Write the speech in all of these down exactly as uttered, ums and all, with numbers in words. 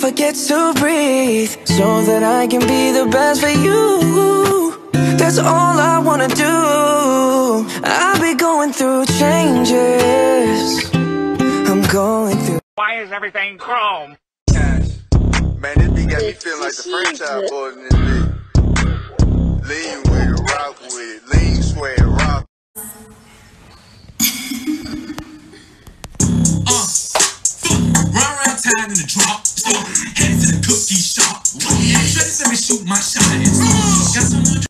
forget to breathe, so that I can be the best for you. That's all I wanna do. I'll be going through changes. I'm going through. Why is everything chrome? Man, this beat got me feeling like the franchise boys in this beat. Lean with it, rock with it, lean, sweat, rock. Uh, run around town in the drop, start headed to the cookie shop. Shut it, let me shoot my shot. Got so much.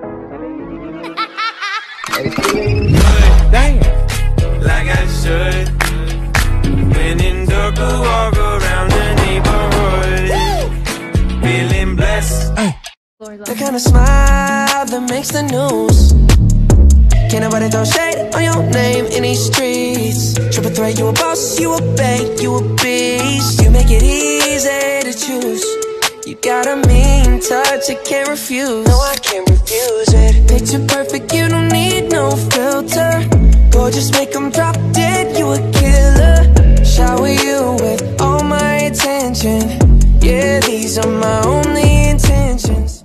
Damn. Like I should. When in dark, I walk around the neighborhood, feeling blessed. The kind of smile that makes the news. Can't nobody throw shade on your name in these streets. Triple threat, you a boss, you a bank, you a beast. You make it easy to choose. You got a mean touch, I can't refuse. No, I can't refuse it. Picture perfect, you don't need no filter. Gorgeous, make them drop dead, you a killer. Shower you with all my attention. Yeah, these are my only intentions.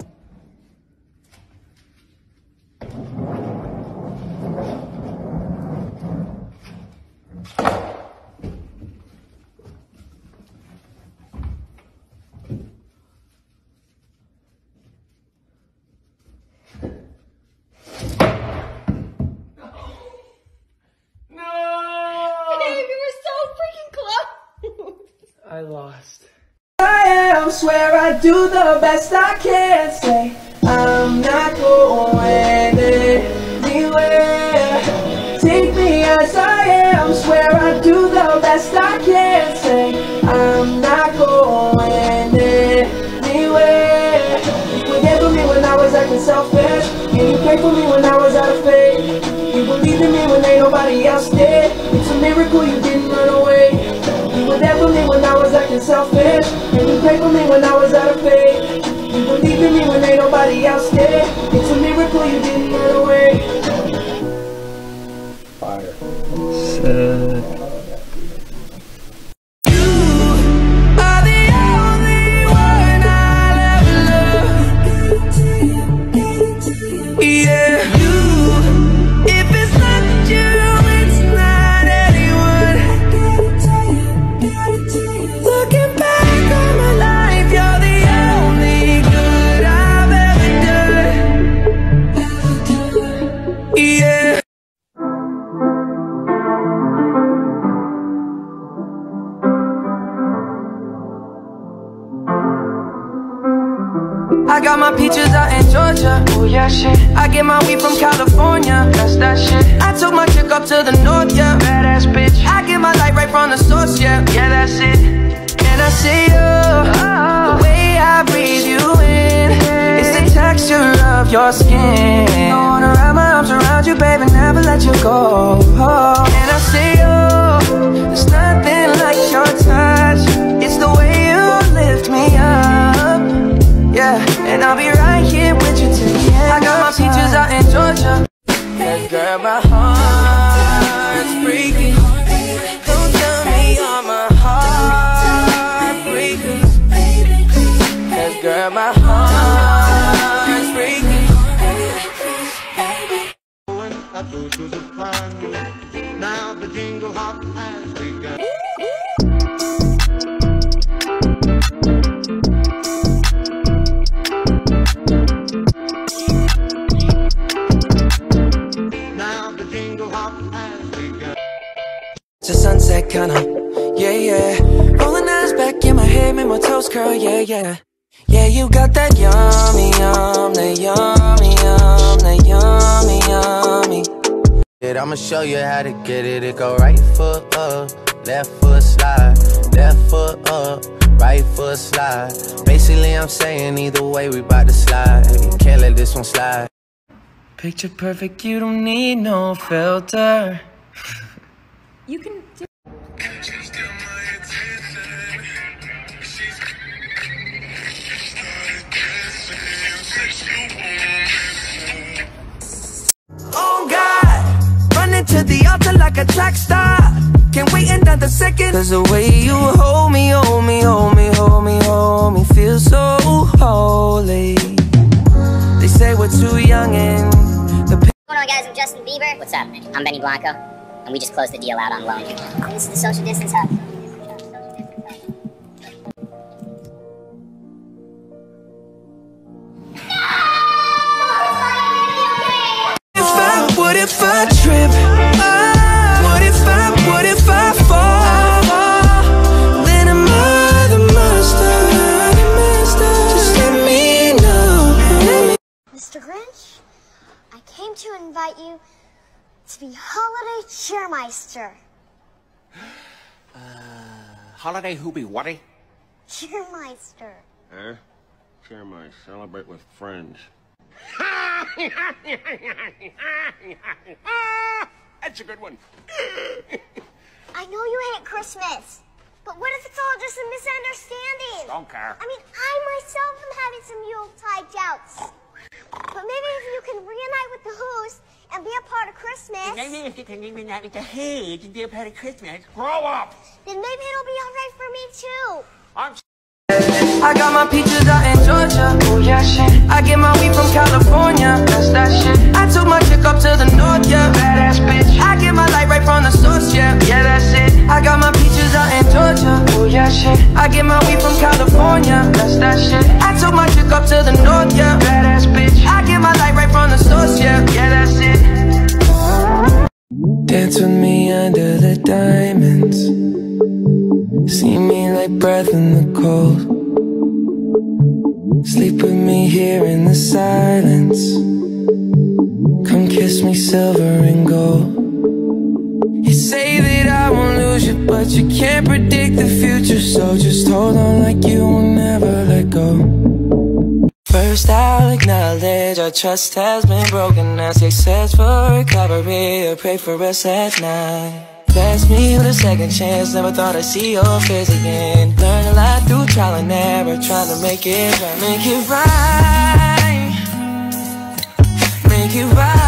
I lost. I am, swear I do the best I can. Say I'm not going anywhere. Take me as I am, swear I do the best I can. Say I'm not going anywhere. You were there for me when I was acting selfish. Yeah, you prayed for me when I was out of faith. You believed in me when ain't nobody else did. It's a miracle you didn't run away. You were there for me when I was acting selfish. And you prayed for me when I was out of faith. You believed in me when ain't nobody else did. It's a miracle you didn't run away. Fire. Sick. You are the only one I'll ever love. Yeah. You, if it's not you, it's not anyone. Looking back on my life, you're the only good I've ever done. Yeah. I got my peaches out in Georgia. Oh yeah, shit. I get my weed from California. That's that shit. I took my chick up to the north, yeah. Badass bitch. I get my light right from the source, yeah. Yeah, that's it. And I see you, oh, the way I breathe you in. It's the texture of your skin. I wanna wrap my arms around you, baby, never let you go. Oh. And I see you, there's nothing like your touch. It's the way you lift me up. Yeah, and I'll be right here with you till the end. I got my peaches out in Georgia. Hey girl, my heart's breaking. Don't tell me you're my heartbreaker. Cause girl, my heart's breaking. I go to the plan. Now the jingle hop has begun. It's a sunset kinda, yeah, yeah. Rolling eyes back in my head, make my toes curl, yeah, yeah. Yeah, you got that yummy, yum, that yummy, yum, that yummy, yummy. I'ma show you how to get it. It go right foot up, left foot slide, left foot up, right foot slide. Basically I'm saying either way we bout to slide. Can't let this one slide. Picture perfect, you don't need no filter. You can do. Oh God, running to the altar like a track star. Can't wait another second. Cause the way you hold me, hold me, hold me, hold me, hold me, feel so holy. They say we're too young and the What's going on, guys? I'm Justin Bieber. What's up? I'm Benny Blanco, and we just closed the deal out on loan. This is the Social Distance Hub. What if I trip? Oh, what if I, what if I fall? Then I'm the master, the master. Just let me know. Mister Grinch, I came to invite you to be Holiday Cheermeister. Uh, holiday who be whaty? Cheermeister. Huh? Cheermeister, celebrate with friends. That's a good one. I know you hate Christmas, but what if it's all just a misunderstanding? Don't care. I mean, I myself am having some Yuletide doubts. But maybe if you can reunite with the Who's and be a part of Christmas, Maybe if you can reunite with the Who's and be a part of Christmas, grow up. then maybe it'll be all right for me too. I'm I got my peaches out in Georgia, oh yeah shit. I get my weed from California, that's that shit. I took my chick up to the north, yeah, badass bitch. I get my light right from the source, yeah, yeah that's it. I got my peaches out in Georgia, oh yeah shit. I get my weed from California, that's that shit. I took my chick up to the north, yeah, badass bitch. I get my light right from the source, yeah, yeah that's it. Dance with me under the diamonds. See me like breath in the cold. Sleep with me here in the silence. Come kiss me silver and gold. You say that I won't lose you, but you can't predict the future. So just hold on like you will never let go. First I'll acknowledge our trust has been broken. I say search for recovery or pray for us at night. Bless me with a second chance, never thought I'd see your face again. Learn a lot through trial and error, trying to make it right. Make it right. Make it right.